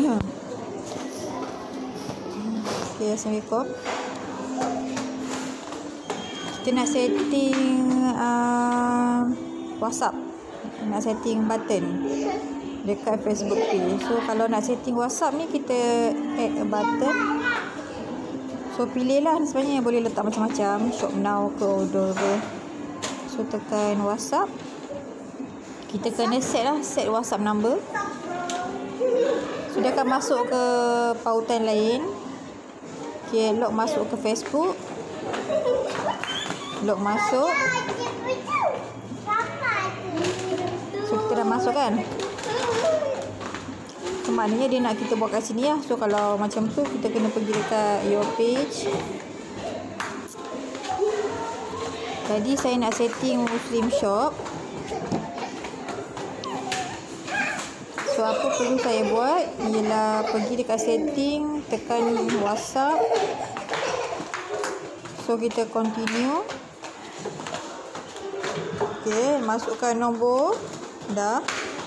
Okay, Assalamualaikum. Kita nak setting WhatsApp, nak setting button dekat Facebook page. So kalau nak setting WhatsApp ni, kita add a button. So pilihlah, sebenarnya boleh letak macam-macam, shop now ke order ke. So tekan WhatsApp. Kita kena set WhatsApp number. So dia akan masuk ke pautan lain. Okay, log masuk ke Facebook. Log masuk. So kita dah masuk kan. So maknanya dia nak kita buat kat sini lah. So kalau macam tu, kita kena pergi dekat your page. Tadi saya nak setting Muslim shop. So apa perlu saya buat ialah pergi dekat setting, tekan WhatsApp. So kita continue. Okay, masukkan nombor. Dah.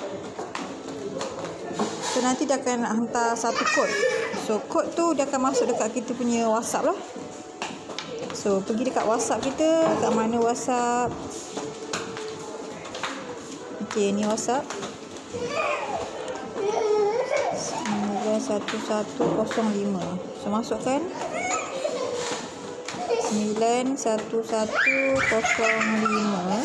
So nanti dia akan hantar satu kod. So kod tu dia akan masuk dekat kita punya WhatsApp lah. So pergi dekat WhatsApp kita. Kat mana WhatsApp? Okay, ni WhatsApp 91105. So masukkan 91105.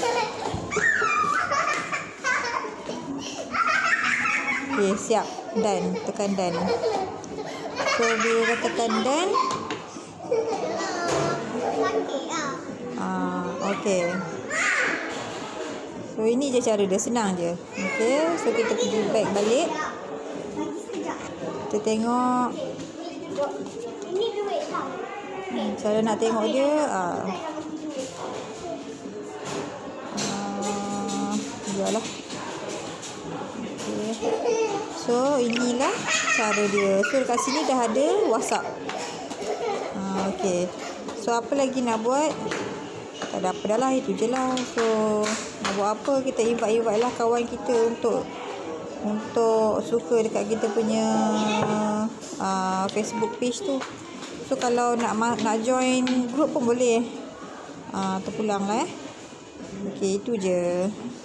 Okay, siap. Done. Tekan done. So bila tekan done, okay. So ini je cara dia, senang je. Okay, so kita pergi back balik. Kita tengok. Cara nak tengok dia, biarlah. Okay. So inilah cara dia. So dekat sini dah ada WhatsApp. Okay. So apa lagi nak buat? Tak ada apa dah lah, itu je lah. So nak buat apa, kita invite lah kawan kita untuk suka dekat kita punya Facebook page tu. So kalau nak join group pun boleh. Terpulang lah Okay, itu je.